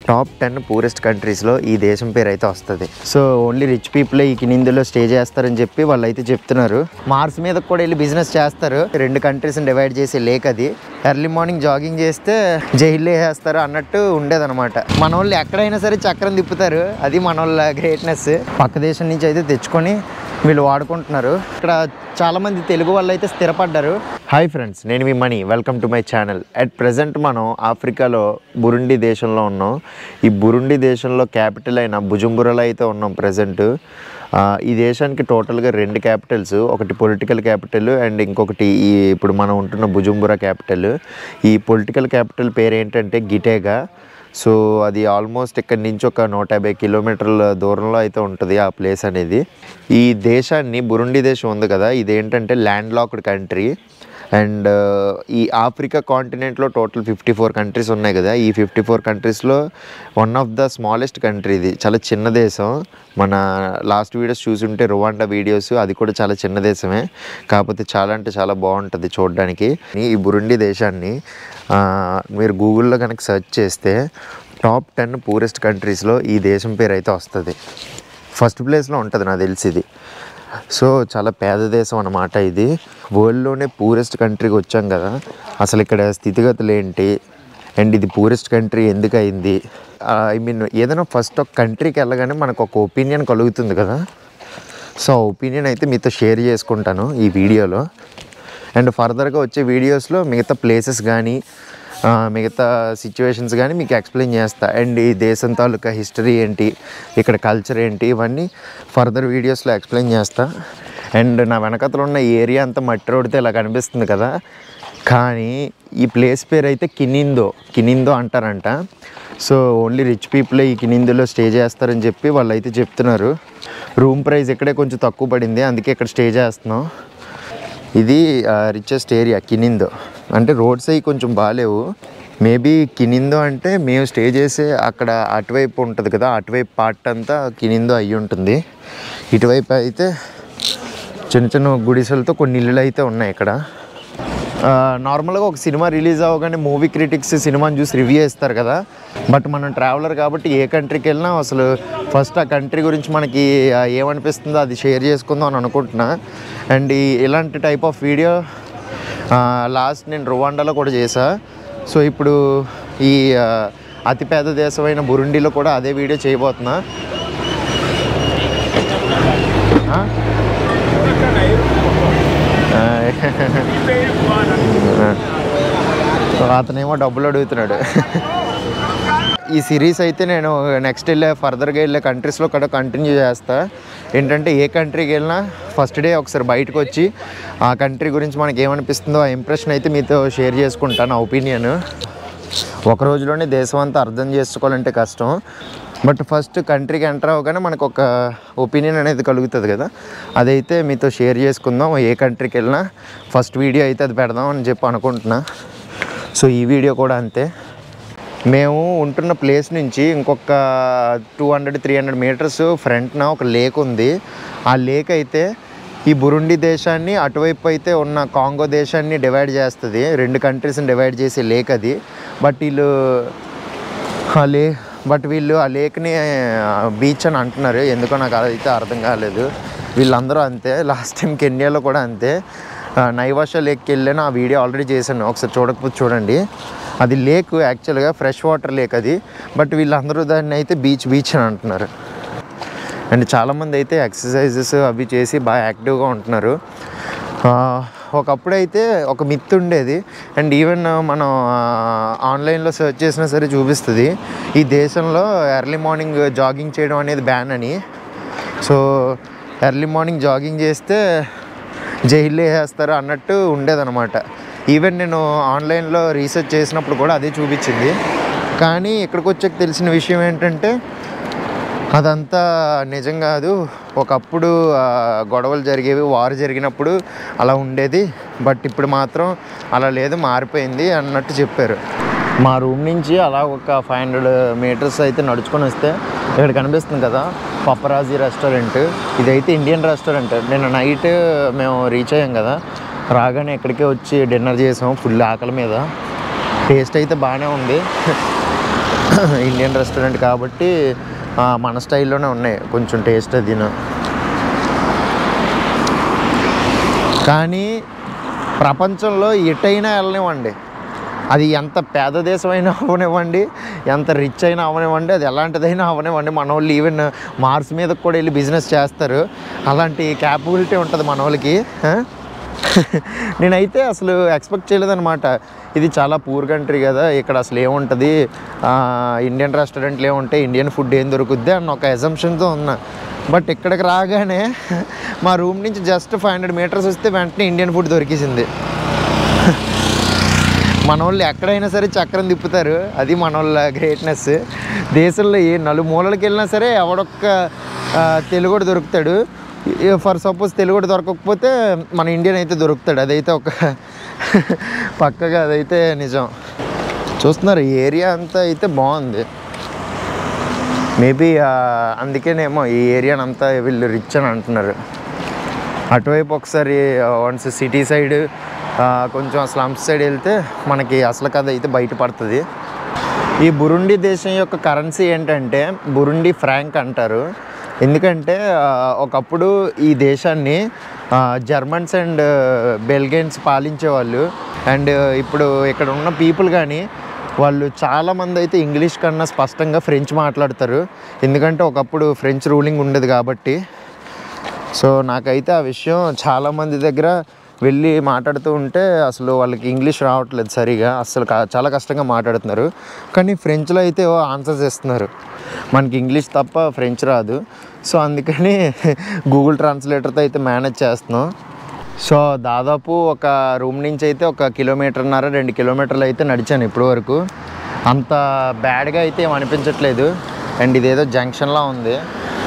Top 10 poorest కంట్రీస్లో ఈ దేశం పేరు అయితే వస్తుంది. సో ఓన్లీ రిచ్ పీపుల్ ఈ ఇందులో స్టే చేస్తారని చెప్పి వాళ్ళు అయితే చెప్తున్నారు. మార్స్ మీద కూడా వెళ్ళి బిజినెస్ చేస్తారు. 2 కంట్రీస్ని డివైడ్ చేసి లేక్ అది. ఎర్లీ మార్నింగ్ జాగింగ్ చేస్తే జైల్లో వేస్తారు అన్నట్టు ఉండేదన్నమాట. మన వాళ్ళు ఎక్కడైనా సరే చక్రం తిప్పుతారు. అది మన వాళ్ళ గ్రేట్నెస్. పక్క దేశం నుంచి అయితే తెచ్చుకొని వీళ్ళు వాడుకుంటున్నారు. ఇక్కడ చాలామంది తెలుగు వాళ్ళు అయితే స్థిరపడ్డారు. హాయ్ ఫ్రెండ్స్, నేను మీ Mani. Welcome to my channel. At present మనం ఆఫ్రికాలో బురుండి దేశంలో ఉన్నాం. ఈ బురుండి దేశంలో క్యాపిటల్ అయిన బుజుంబురాలో అయితే ఉన్నాం ప్రజెంట్. ఈ దేశానికి టోటల్గా 2 క్యాపిటల్స్, ఒకటి పొలిటికల్ క్యాపిటల్ అండ్ ఇంకొకటి ఇప్పుడు మనం ఉంటున్న బుజుంబురా క్యాపిటల్. ఈ పొలిటికల్ క్యాపిటల్ పేరు ఏంటంటే గిటేగా. సో అది ఆల్మోస్ట్ ఇక్కడి నుంచి ఒక 150 కిలోమీటర్ల దూరంలో అయితే ఉంటుంది ఆ ప్లేస్ అనేది. ఈ దేశాన్ని బురుండి దేశం ఉంది కదా, ఇదేంటంటే ల్యాండ్ లాక్డ్ కంట్రీ. అండ్ ఈ ఆఫ్రికా కాంటినెంట్లో టోటల్ 54 కంట్రీస్ ఉన్నాయి కదా. ఈ 54 కంట్రీస్లో one of the smallest country. ఇది చాలా చిన్న దేశం. మన లాస్ట్ వీడియోస్ చూసుంటే రువాండా వీడియోస్, అది కూడా చాలా చిన్న దేశమే, కాకపోతే చాలా అంటే చాలా బాగుంటుంది చూడడానికి. ఈ బురుండి దేశాన్ని మీరు గూగుల్లో కనుక సెర్చ్ చేస్తే టాప్ 10 పూరెస్ట్ కంట్రీస్లో ఈ దేశం పేరు అయితే వస్తుంది. ఫస్ట్ ప్లేస్లో ఉంటుంది నాకు తెలిసి ఇది. సో చాలా పేద దేశం అన్నమాట ఇది. వరల్డ్లోనే పూరెస్ట్ కంట్రీకి వచ్చాం కదా, అసలు ఇక్కడ స్థితిగతులు ఏంటి అండ్ ఇది పూరెస్ట్ కంట్రీ ఎందుకు అయింది, ఐ మీన్ ఏదైనా ఫస్ట్ ఒక కంట్రీకి వెళ్ళగానే మనకు ఒక ఒపీనియన్ కలుగుతుంది కదా. సో ఆ ఒపీనియన్ అయితే మీతో షేర్ చేసుకుంటాను ఈ వీడియోలో. అండ్ ఫర్దర్గా వచ్చే వీడియోస్లో మిగతా ప్లేసెస్ కానీ మిగతా సిచ్యువేషన్స్ కానీ మీకు ఎక్స్ప్లెయిన్ చేస్తా. అండ్ ఈ దేశం తాలూకా హిస్టరీ ఏంటి, ఇక్కడ కల్చర్ ఏంటి, ఇవన్నీ ఫర్దర్ వీడియోస్లో ఎక్స్ప్లెయిన్ చేస్తా. అండ్ నా వెనకతలో ఉన్న ఏరియా అంతా మట్టి రోడ్తో ఇలా కనిపిస్తుంది కదా, కానీ ఈ ప్లేస్ పేరు అయితే కినిందో అంటారంట. సో ఓన్లీ రిచ్ పీపుల్ ఈ కినిందోలో స్టే చేస్తారని చెప్పి వాళ్ళు అయితే చెప్తున్నారు. రూమ్ ప్రైస్ ఇక్కడే కొంచెం తక్కువ పడింది, అందుకే ఇక్కడ స్టే చేస్తున్నాం. ఇది రిచెస్ట్ ఏరియా కినిందో. అంటే రోడ్స్ అవి కొంచెం బాగాలేవు. మేబీ కినిందో అంటే మేము స్టే చేసే అక్కడ అటువైపు ఉంటుంది కదా, అటువైపు పార్ట్ అంతా కినిందో అయ్యి ఉంటుంది. ఇటువైపు అయితే చిన్న చిన్న గుడిసెలతో కొన్ని ఇల్లులు అయితే ఉన్నాయి ఇక్కడ. నార్మల్గా ఒక సినిమా రిలీజ్ అవ్వగానే మూవీ క్రిటిక్స్ సినిమాని చూసి రివ్యూ ఇస్తారు కదా, బట్ మనం ట్రావెలర్ కాబట్టి ఏ కంట్రీకి వెళ్ళినా అసలు ఫస్ట్ ఆ కంట్రీ గురించి మనకి ఏమనిపిస్తుందో అది షేర్ చేసుకుందాం అని అనుకుంటున్నా. అండ్ ఇలాంటి టైప్ ఆఫ్ వీడియో లాస్ట్ నేను రువాండాలో కూడా చేశా. సో ఇప్పుడు ఈ అతిపెద్ద దేశమైన బురుండిలో కూడా అదే వీడియో చేయబోతున్నా. అతనేమో డబ్బులు అడుగుతున్నాడు. ఈ సిరీస్ అయితే నేను నెక్స్ట్ ఫర్దర్గా వెళ్ళే కంట్రీస్లో కూడా కంటిన్యూ చేస్తా. ఏంటంటే ఏ కంట్రీకి వెళ్ళినా ఫస్ట్ డే ఒకసారి బయటకు వచ్చి ఆ కంట్రీ గురించి మనకి ఏమనిపిస్తుందో ఆ ఇంప్రెషన్ అయితే మీతో షేర్ చేసుకుంటాను, నా ఒపీనియన్. ఒక రోజులోనే దేశం అంతా అర్థం చేసుకోవాలంటే కష్టం, బట్ ఫస్ట్ కంట్రీకి ఎంటర్ అవ్వగానే మనకు ఒక ఒపీనియన్ అనేది కలుగుతుంది కదా, అదైతే మీతో షేర్ చేసుకుందాం. ఏ కంట్రీకి వెళ్ళినా ఫస్ట్ వీడియో అయితే అది పెడదాం అని చెప్పి అనుకుంటున్నా. సో ఈ వీడియో కూడా అంతే. మేము ఉంటున్న ప్లేస్ నుంచి ఇంకొక 200-300 మీటర్స్ ఫ్రంట్న ఒక లేక్ ఉంది. ఆ లేక్ అయితే ఈ బురుండి దేశాన్ని, అటువైపు అయితే ఉన్న కాంగో దేశాన్ని డివైడ్ చేస్తుంది. 2 కంట్రీస్ని డివైడ్ చేసే లేక్ అది. బట్ వీళ్ళు ఆ లేక్ని బీచ్ అని అంటున్నారు. ఎందుకో నాకు అదైతే అర్థం కాలేదు. వీళ్ళందరూ అంతే. లాస్ట్ టైం కెన్యాలో కూడా అంతే. నైవాషా లేక్కి వెళ్ళాను, ఆ వీడియో ఆల్రెడీ చేశాను, ఒకసారి చూడకపోతే చూడండి. అది లేక్ యాక్చువల్గా ఫ్రెష్ వాటర్ లేక్ అది, బట్ వీళ్ళందరూ దాన్ని అయితే బీచ్ అని అంటున్నారు. అండ్ చాలామంది అయితే ఎక్సర్సైజెస్ అవి చేసి బాగా యాక్టివ్గా ఉంటున్నారు. ఒకప్పుడైతే ఒక మిత్ ఉండేది, అండ్ ఈవెన్ మనం ఆన్లైన్లో సెర్చ్ చేసినా సరే చూపిస్తుంది, ఈ దేశంలో ఎర్లీ మార్నింగ్ జాగింగ్ చేయడం అనేది బ్యాన్ అని. సో ఎర్లీ మార్నింగ్ జాగింగ్ చేస్తే జైల్లో వేస్తారు అన్నట్టు ఉండేదన్నమాట. ఈవెన్ నేను ఆన్లైన్లో రీసెర్చ్ చేసినప్పుడు కూడా అదే చూపించింది. కానీ ఇక్కడికి వచ్చాక తెలిసిన విషయం ఏంటంటే అదంతా నిజం కాదు. ఒకప్పుడు గొడవలు జరిగేవి, వార్ జరిగినప్పుడు అలా ఉండేది, బట్ ఇప్పుడు మాత్రం అలా లేదు, మారిపోయింది అన్నట్టు చెప్పారు. మా రూమ్ నుంచి అలా ఒక 500 మీటర్స్ అయితే నడుచుకొని వస్తే ఇక్కడ కనిపిస్తుంది కదా పపరాజీ రెస్టారెంట్. ఇదైతే ఇండియన్ రెస్టారెంట్. నిన్న నైట్ మేము రీచ్ అయ్యాం కదా, రాగానే ఇక్కడికే వచ్చి డిన్నర్ చేసాం ఫుల్ ఆకలి మీద. టేస్ట్ అయితే బాగానే ఉంది. ఇండియన్ రెస్టారెంట్ కాబట్టి మన స్టైల్లోనే ఉన్నాయి, కొంచెం టేస్ట్ అదిను. కానీ ప్రపంచంలో ఎటైనా వెళ్ళనివ్వండి, అది ఎంత పేద దేశమైనా అవనివ్వండి, ఎంత రిచ్ అయినా అవనివ్వండి, అది ఎలాంటిదైనా అవనివ్వండి, మన వాళ్ళు ఈవెన్ మార్స్ మీదకి కూడా వెళ్ళి బిజినెస్ చేస్తారు. అలాంటి క్యాపబిలిటీ ఉంటుంది మన వాళ్ళకి. నేనైతే అసలు ఎక్స్పెక్ట్ చేయలేదన్నమాట. ఇది చాలా పూర్ కంట్రీ కదా, ఇక్కడ అసలు ఏముంటుంది, ఇండియన్ రెస్టారెంట్లు ఏముంటాయి, ఇండియన్ ఫుడ్ ఏం దొరుకుద్ది అన్న ఒక అజంప్షన్తో ఉన్నా. బట్ ఇక్కడికి రాగానే మా రూమ్ నుంచి జస్ట్ 500 మీటర్స్ వస్తే వెంటనే ఇండియన్ ఫుడ్ దొరికేసింది. మన వాళ్ళు ఎక్కడైనా సరే చక్రం తిప్పుతారు, అది మన వాళ్ళ గ్రేట్నెస్. దేశంలో ఏ నలుమూలలకి వెళ్ళినా సరే ఎవడొక్క తెలుగుడు దొరుకుతాడు. ఫర్ సపోజ్ తెలుగుడు దొరకకపోతే మన ఇండియన్ అయితే దొరుకుతాడు. అదైతే ఒక పక్కగా అదైతే నిజం. చూస్తున్నారు ఈ ఏరియా అంతా అయితే బాగుంది. మేబీ అందుకేనేమో ఈ ఏరియాని అంతా వీళ్ళు రిచ్ అని అంటున్నారు. అటువైపు ఒకసారి వన్స్ సిటీ సైడ్ కొంచెం స్లమ్స్ సైడ్ వెళ్తే మనకి అసలు కథ అయితే బయటపడుతుంది. ఈ బురుండి దేశం యొక్క కరెన్సీ ఏంటంటే బురుండి ఫ్రాంక్ అంటారు. ఎందుకంటే ఒకప్పుడు ఈ దేశాన్ని జర్మన్స్ అండ్ బెల్గియన్స్ పాలించేవాళ్ళు. అండ్ ఇప్పుడు ఇక్కడ ఉన్న పీపుల్ కానీ వాళ్ళు చాలామంది అయితే ఇంగ్లీష్ కన్నా స్పష్టంగా ఫ్రెంచ్ మాట్లాడతారు. ఎందుకంటే ఒకప్పుడు ఫ్రెంచ్ రూలింగ్ ఉండేది కాబట్టి. సో నాకైతే ఆ విషయం చాలామంది దగ్గర వెళ్ళి మాట్లాడుతూ ఉంటే అసలు వాళ్ళకి ఇంగ్లీష్ రావట్లేదు సరిగా, అసలు చాలా కష్టంగా మాట్లాడుతున్నారు. కానీ ఫ్రెంచ్లో అయితే ఆన్సర్స్ ఇస్తున్నారు. మనకి ఇంగ్లీష్ తప్ప ఫ్రెంచ్ రాదు. సో అందుకని గూగుల్ ట్రాన్స్లేటర్తో అయితే మేనేజ్ చేస్తున్నాం. సో దాదాపు ఒక రూమ్ నుంచి అయితే 1 కిలోమీటర్న్నర 2 కిలోమీటర్లు అయితే నడిచాను ఇప్పటి వరకు. అంత బ్యాడ్గా అయితే ఏం అనిపించట్లేదు. అండ్ ఇదేదో జంక్షన్లా ఉంది.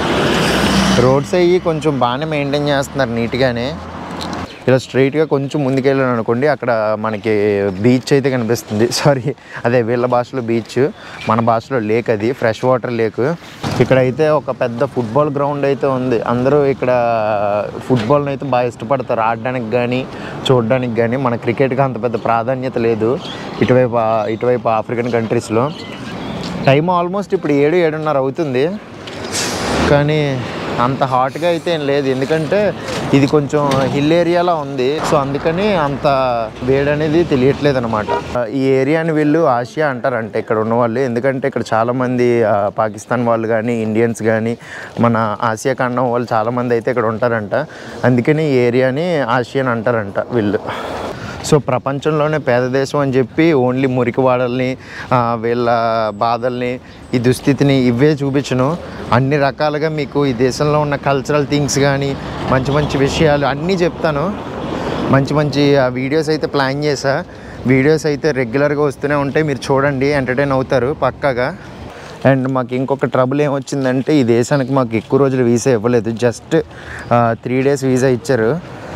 రోడ్స్ అయ్యి కొంచెం బాగానే మెయింటైన్ చేస్తున్నారు నీట్గానే. ఇలా స్ట్రైట్గా కొంచెం ముందుకెళ్ళాను అనుకోండి, అక్కడ మనకి బీచ్ అయితే కనిపిస్తుంది. సారీ, అదే వీళ్ళ భాషలో బీచ్, మన భాషలో లేక్, అది ఫ్రెష్ వాటర్ లేక్. ఇక్కడ అయితే ఒక పెద్ద ఫుట్బాల్ గ్రౌండ్ అయితే ఉంది. అందరూ ఇక్కడ ఫుట్బాల్ని అయితే బాగా ఇష్టపడతారు ఆడడానికి కానీ చూడడానికి కానీ. మన క్రికెట్కి అంత పెద్ద ప్రాధాన్యత లేదు ఇటువైపు ఆఫ్రికన్ కంట్రీస్లో. టైం ఆల్మోస్ట్ ఇప్పుడు 7-7:30 అవుతుంది. కానీ అంత హాట్గా అయితే ఏం లేదు, ఎందుకంటే ఇది కొంచెం హిల్ ఏరియాలో ఉంది. సో అందుకని అంత వేడి అనేది తెలియట్లేదు అనమాట. ఈ ఏరియాని వీళ్ళు ఆసియా అంటారంట ఇక్కడ ఉన్న వాళ్ళు. ఎందుకంటే ఇక్కడ చాలామంది పాకిస్తాన్ వాళ్ళు కానీ ఇండియన్స్ కానీ మన ఆసియా ఖండం వాళ్ళు చాలామంది అయితే ఇక్కడ ఉంటారంట. అందుకని ఈ ఏరియాని ఆసియన్ అంటారంట వీళ్ళు. సో ప్రపంచంలోనే పేద దేశం అని చెప్పి ఓన్లీ మురికి వాడల్ని, వీళ్ళ బాధల్ని, ఈ దుస్థితిని ఇవే చూపించను. అన్ని రకాలుగా మీకు ఈ దేశంలో ఉన్న కల్చరల్ థింగ్స్ కానీ మంచి మంచి విషయాలు అన్నీ చెప్తాను. మంచి మంచి వీడియోస్ అయితే ప్లాన్ చేశా. వీడియోస్ అయితే రెగ్యులర్గా వస్తూనే ఉంటాయి, మీరు చూడండి, ఎంటర్టైన్ అవుతారు పక్కాగా. అండ్ మాకు ఇంకొక ట్రబుల్ ఏమొచ్చిందంటే ఈ దేశానికి మాకు ఎక్కువ రోజులు వీసా ఇవ్వలేదు, జస్ట్ 3 days వీసా ఇచ్చారు.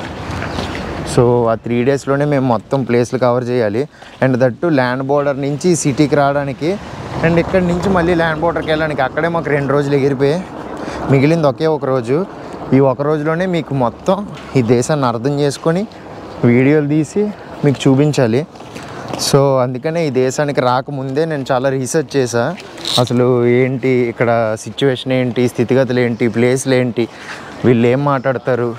సో ఆ 3 daysలోనే మేము మొత్తం ప్లేస్లు కవర్ చేయాలి. అండ్ దట్టు ల్యాండ్ బోర్డర్ నుంచి సిటీకి రావడానికి అండ్ ఇక్కడి నుంచి మళ్ళీ ల్యాండ్ బోర్డర్కి వెళ్ళడానికి అక్కడే మాకు 2 రోజులు ఎగిరిపోయి మిగిలింది ఒకే ఒక రోజు. ఈ ఒక రోజులోనే మీకు మొత్తం ఈ దేశాన్ని అర్థం చేసుకొని వీడియోలు తీసి మీకు చూపించాలి. సో అందుకనే ఈ దేశానికి రాకముందే నేను చాలా రీసెర్చ్ చేశా. అసలు ఏంటి ఇక్కడ సిచ్యువేషన్ ఏంటి, స్థితిగతులు ఏంటి, ప్లేస్లు ఏంటి, వీళ్ళు ఏం మాట్లాడతారు,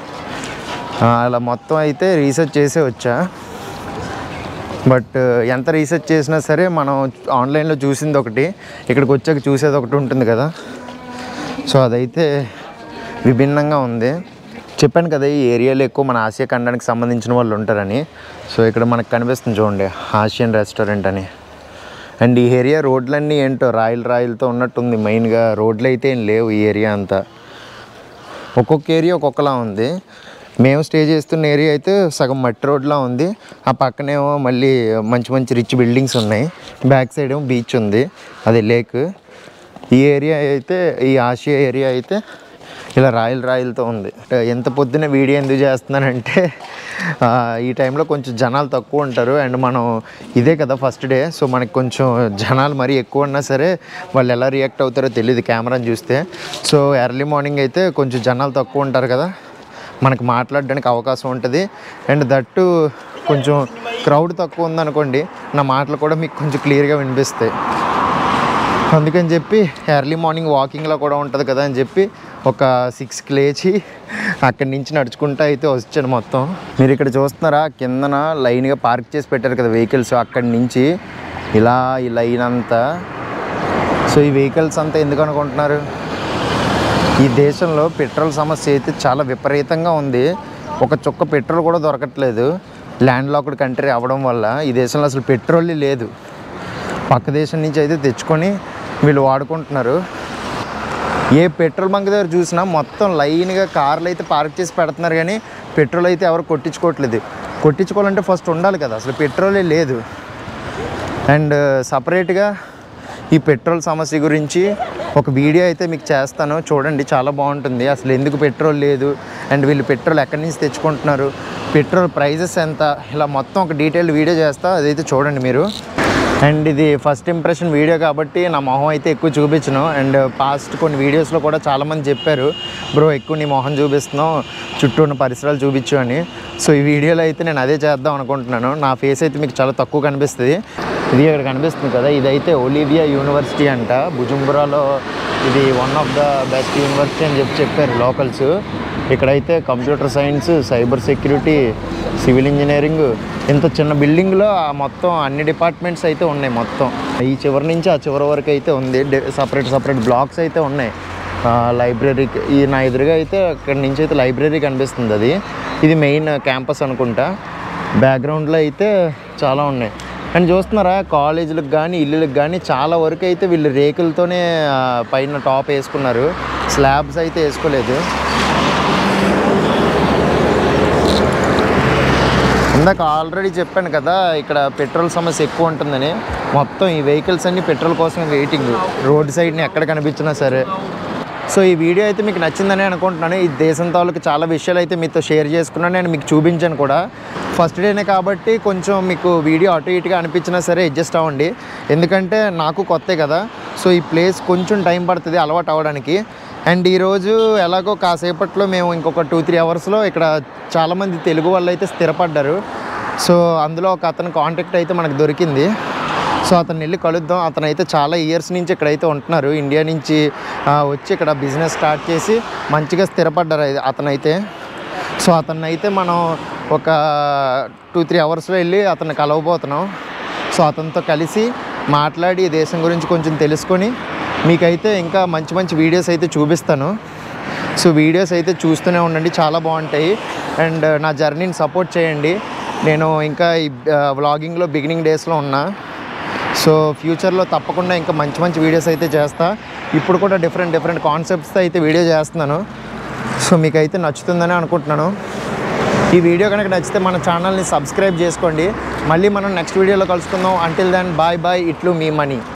అలా మొత్తం అయితే రీసెర్చ్ చేసే వచ్చా. బట్ ఎంత రీసెర్చ్ చేసినా సరే మనం ఆన్లైన్లో చూసింది ఒకటి, ఇక్కడికి వచ్చాక చూసేది ఒకటి ఉంటుంది కదా. సో అదైతే విభిన్నంగా ఉంది. చెప్పాను కదా ఈ ఏరియాలో ఎక్కువ మన ఆసియా ఖండానికి సంబంధించిన వాళ్ళు ఉంటారని. సో ఇక్కడ మనకు కనిపిస్తుంది చూడండి ఆసియన్ రెస్టారెంట్ అని. అండ్ ఈ ఏరియా రోడ్లన్నీ ఏంటో రాయిలతో ఉన్నట్టుంది. మెయిన్గా రోడ్లు అయితే ఏం లేవు ఈ ఏరియా అంతా. ఒక్కొక్క ఏరియా ఒక్కొక్కలా ఉంది. మేము స్టే చేస్తున్న ఏరియా అయితే సగం మట్టి రోడ్లా ఉంది. ఆ పక్కనేమో మళ్ళీ మంచి మంచి రిచ్ బిల్డింగ్స్ ఉన్నాయి. బ్యాక్ సైడ్ ఏమో బీచ్ ఉంది, అది లేక్. ఈ ఏరియా అయితే ఈ ఆసియా ఏరియా అయితే ఇలా రాయిలతో ఉంది. ఎంత పొద్దున్న వీడియో ఎందుకు చేస్తున్నానంటే ఈ టైంలో కొంచెం జనాలు తక్కువ ఉంటారు. అండ్ మనం ఇదే కదా ఫస్ట్ డే, సో మనకి కొంచెం జనాలు మరీ ఎక్కువ ఉన్నా సరే వాళ్ళు ఎలా రియాక్ట్ అవుతారో తెలియదు కెమెరాని చూస్తే. సో ఎర్లీ మార్నింగ్ అయితే కొంచెం జనాలు తక్కువ ఉంటారు కదా, మనకు మాట్లాడడానికి అవకాశం ఉంటుంది. అండ్ దట్టు కొంచెం క్రౌడ్ తక్కువ ఉందనుకోండి, నా మాటలు కూడా మీకు కొంచెం క్లియర్గా వినిపిస్తాయి. అందుకని చెప్పి ఎర్లీ మార్నింగ్ వాకింగ్లో కూడా ఉంటుంది కదా అని చెప్పి ఒక 6కి లేచి అక్కడి నుంచి నడుచుకుంటూ అయితే వచ్చాను మొత్తం. మీరు ఇక్కడ చూస్తున్నారా, కిందన లైన్గా పార్క్ చేసి పెట్టారు కదా వెహికల్స్, అక్కడి నుంచి ఇలా ఈ లైన్ అంతా. సో ఈ వెహికల్స్ అంతా ఎందుకు అనుకుంటున్నారు? ఈ దేశంలో పెట్రోల్ సమస్య అయితే చాలా విపరీతంగా ఉంది. ఒక చుక్క పెట్రోల్ కూడా దొరకట్లేదు. ల్యాండ్ లాక్డ్ కంట్రీ అవ్వడం వల్ల ఈ దేశంలో అసలు పెట్రోల్ లేదు. పక్క దేశం నుంచి అయితే తెచ్చుకొని వీళ్ళు వాడుకుంటున్నారు. ఏ పెట్రోల్ బంక్ దగ్గర చూసినా మొత్తం లైన్గా కార్లు అయితే పార్క్ చేసి పెడుతున్నారు, కానీ పెట్రోల్ అయితే ఎవరు కొట్టించుకోవట్లేదు. కొట్టించుకోవాలంటే ఫస్ట్ ఉండాలి కదా, అసలు పెట్రోలే లేదు. అండ్ సపరేట్గా ఈ పెట్రోల్ సమస్య గురించి ఒక వీడియో అయితే మీకు చేస్తాను, చూడండి, చాలా బాగుంటుంది. అసలు ఎందుకు పెట్రోల్ లేదు అండ్ వీళ్ళు పెట్రోల్ ఎక్కడి నుంచి తెచ్చుకుంటున్నారు, పెట్రోల్ ప్రైజెస్ ఎంత, ఇలా మొత్తం ఒక డీటెయిల్డ్ వీడియో చేస్తా, అదైతే చూడండి మీరు. అండ్ ఇది ఫస్ట్ ఇంప్రెషన్ వీడియో కాబట్టి నా మొహం అయితే ఎక్కువ చూపించను. అండ్ పాస్ట్ కొన్ని వీడియోస్లో కూడా చాలామంది చెప్పారు, బ్రో ఎక్కువ నీ మొహం చూపిస్తున్నావు, చుట్టూ ఉన్న పరిసరాలు చూపించు అని. సో ఈ వీడియోలో అయితే నేను అదే చేద్దాం అనుకుంటున్నాను. నా ఫేస్ అయితే మీకు చాలా తక్కువ కనిపిస్తుంది. ఇది ఇక్కడ కనిపిస్తుంది కదా, ఇదైతే ఒలివియా యూనివర్సిటీ అంట, బుజుంబురాలో. ఇది one of the best university అని చెప్పారు లోకల్స్. ఇక్కడైతే computer science, cyber security, civil engineering, ఇంత చిన్న బిల్డింగ్లో మొత్తం అన్ని డిపార్ట్మెంట్స్ అయితే ఉన్నాయి. మొత్తం ఈ చివరి నుంచి ఆ చివరి వరకు అయితే ఉంది. సపరేట్ బ్లాక్స్ అయితే ఉన్నాయి. లైబ్రరీకి ఈ నా ఎదురుగా అయితే అక్కడి నుంచి అయితే లైబ్రరీ కనిపిస్తుంది. ఇది మెయిన్ క్యాంపస్ అనుకుంటా. బ్యాక్గ్రౌండ్లో అయితే చాలా ఉన్నాయి. అండ్ చూస్తున్నారా, కాలేజీలకు కానీ ఇల్లులకు కానీ చాలా వరకు అయితే వీళ్ళు రేకులతోనే పైన టాప్ వేసుకున్నారు, స్లాబ్స్ అయితే వేసుకోలేదు. ఇందాక ఆల్రెడీ చెప్పాను కదా ఇక్కడ పెట్రోల్ సమస్య ఎక్కువ ఉంటుందని. మొత్తం ఈ వెహికల్స్ అన్నీ పెట్రోల్ కోసం వెయిటింగ్, రోడ్ సైడ్ని ఎక్కడ కనిపించినా సరే. సో ఈ వీడియో అయితే మీకు నచ్చిందని అనుకుంటున్నాను. ఈ దేశం తాలూకు చాలా విషయాలు అయితే మీతో షేర్ చేసుకున్నాను, నేను మీకు చూపించాను కూడా. ఫస్ట్ డేనే కాబట్టి కొంచెం మీకు వీడియో అటు ఇటుగా అనిపించినా సరే అడ్జస్ట్ అవ్వండి, ఎందుకంటే నాకు కొత్తే కదా. సో ఈ ప్లేస్ కొంచెం టైం పడుతుంది అలవాటు అవ్వడానికి. అండ్ ఈరోజు ఎలాగో కాసేపట్లో మేము ఇంకొక 2-3 అవర్స్లో ఇక్కడ చాలామంది తెలుగు వాళ్ళు అయితే స్థిరపడ్డారు. సో అందులో ఒక అతను కాంటాక్ట్ అయితే మనకు దొరికింది. సో అతను వెళ్ళి కలుద్దాం. అతను అయితే చాలా ఇయర్స్ నుంచి ఇక్కడైతే ఉంటున్నారు, ఇండియా నుంచి వచ్చి ఇక్కడ బిజినెస్ స్టార్ట్ చేసి మంచిగా స్థిరపడ్డారు అతనైతే. సో అతన్ని అయితే మనం ఒక 2-3 అవర్స్లో వెళ్ళి అతన్ని కలవబోతున్నాం. సో అతనితో కలిసి మాట్లాడి ఈ దేశం గురించి కొంచెం తెలుసుకొని మీకైతే ఇంకా మంచి వీడియోస్ అయితే చూపిస్తాను. సో వీడియోస్ అయితే చూస్తూనే ఉండండి, చాలా బాగుంటాయి. అండ్ నా జర్నీని సపోర్ట్ చేయండి. నేను ఇంకా ఈ వ్లాగింగ్లో బిగినింగ్ డేస్లో ఉన్నా. సో ఫ్యూచర్లో తప్పకుండా ఇంకా మంచి వీడియోస్ అయితే చేస్తా. ఇప్పుడు కూడా డిఫరెంట్ కాన్సెప్ట్స్తో అయితే వీడియో చేస్తున్నాను. సో మీకైతే నచ్చుతుందని అనుకుంటున్నాను. ఈ వీడియో కనుక నచ్చితే మన ఛానల్ని సబ్స్క్రైబ్ చేసుకోండి. మళ్ళీ మనం నెక్స్ట్ వీడియోలో కలుసుకుందాం. అంటిల్ దెన్ బాయ్, ఇట్లు మీ మనీ.